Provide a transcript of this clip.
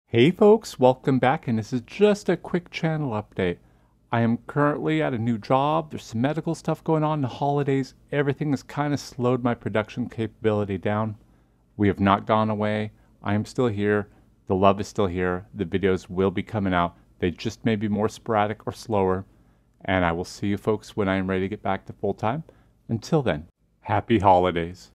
Hey folks, welcome back, and this is just a quick channel update. I am currently at a new job. There's some medical stuff going on in the holidays. Everything has kind of slowed my production capability down. We have not gone away. I am still here. The love is still here. The videos will be coming out. They just may be more sporadic or slower. And I will see you folks when I am ready to get back to full time. Until then, happy holidays.